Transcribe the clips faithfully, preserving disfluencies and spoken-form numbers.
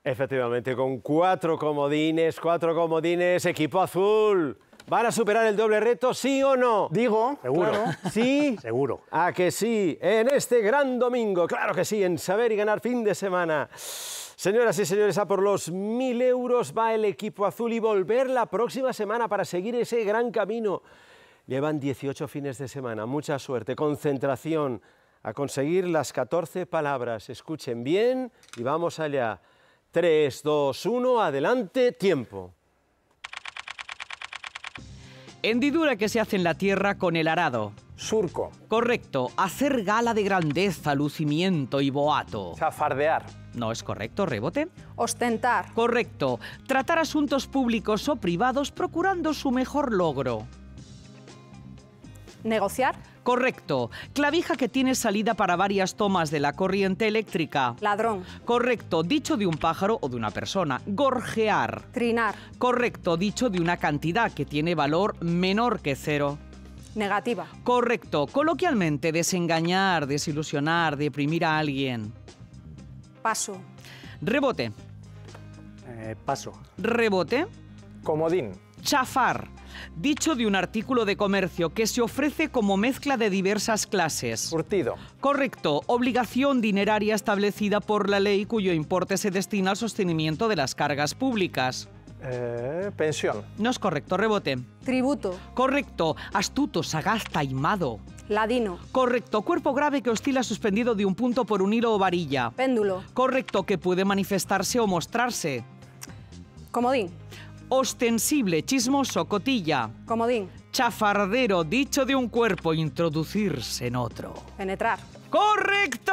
Efectivamente, con cuatro comodines, cuatro comodines, equipo azul. ¿Van a superar el doble reto, sí o no? Digo, seguro. Claro. ¿Sí? Seguro. ¿A que sí? En este gran domingo, claro que sí, en Saber y Ganar fin de semana. Señoras y señores, a por los mil euros va el equipo azul y volver la próxima semana para seguir ese gran camino. Llevan dieciocho fines de semana, mucha suerte, concentración, a conseguir las catorce palabras. Escuchen bien y vamos allá. tres, dos, uno, adelante, tiempo. Hendidura que se hace en la tierra con el arado. Surco. Correcto. Hacer gala de grandeza, lucimiento y boato. Chafardear. No es correcto, rebote. Ostentar. Correcto. Tratar asuntos públicos o privados procurando su mejor logro. Negociar. Correcto. Clavija que tiene salida para varias tomas de la corriente eléctrica. Ladrón. Correcto. Dicho de un pájaro o de una persona. Gorjear. Trinar. Correcto. Dicho de una cantidad que tiene valor menor que cero. Negativa. Correcto. Coloquialmente, desengañar, desilusionar, deprimir a alguien. Paso. Rebote. Eh, paso. Rebote. Comodín. Chafar. Dicho de un artículo de comercio que se ofrece como mezcla de diversas clases. Surtido. Correcto. Obligación dineraria establecida por la ley cuyo importe se destina al sostenimiento de las cargas públicas. Eh, pensión. No es correcto. Rebote. Tributo. Correcto. Astuto, sagaz, taimado. Ladino. Correcto. Cuerpo grave que oscila suspendido de un punto por un hilo o varilla. Péndulo. Correcto. Que puede manifestarse o mostrarse. Comodín. Ostensible, chismoso, cotilla. Comodín. Chafardero, dicho de un cuerpo, introducirse en otro. Penetrar. ¡Correcto!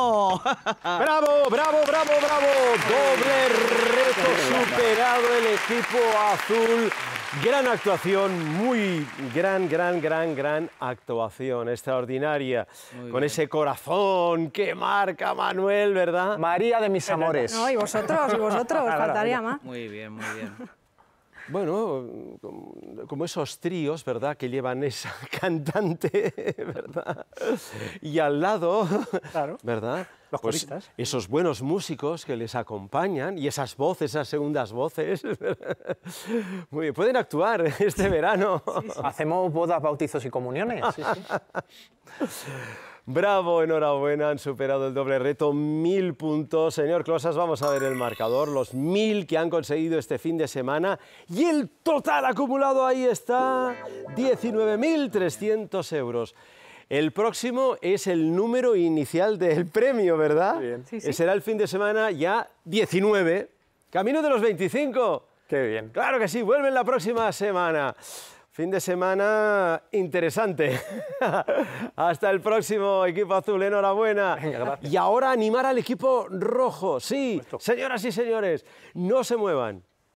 ¡Bravo, bravo, bravo, bravo! Doble reto superado el equipo azul. Gran actuación, muy gran, gran, gran, gran actuación, extraordinaria. Muy Con bien. ese corazón que marca Manuel, ¿verdad? María de mis amores. No, y vosotros, y vosotros, faltaría más. Muy bien, muy bien. Bueno, como esos tríos, ¿verdad?, que llevan esa cantante, ¿verdad? Y al lado, Claro. ¿verdad? Los Pues coristas. esos buenos músicos que les acompañan y esas voces, esas segundas voces. Muy bien, pueden actuar este verano. Hacemos bodas, bautizos y comuniones. Sí, sí. Bravo, enhorabuena, han superado el doble reto, mil puntos. Señor Closas, vamos a ver el marcador, los mil que han conseguido este fin de semana. Y el total acumulado ahí está, diecinueve mil trescientos euros. El próximo es el número inicial del premio, ¿verdad? Muy bien. Sí, sí. Será el fin de semana ya diecinueve, camino de los veinticinco. Qué bien. Claro que sí, vuelven la próxima semana. Fin de semana interesante. Hasta el próximo, equipo azul, enhorabuena. Venga, gracias. Y ahora animar al equipo rojo. Sí, Puesto. señoras y señores, no se muevan.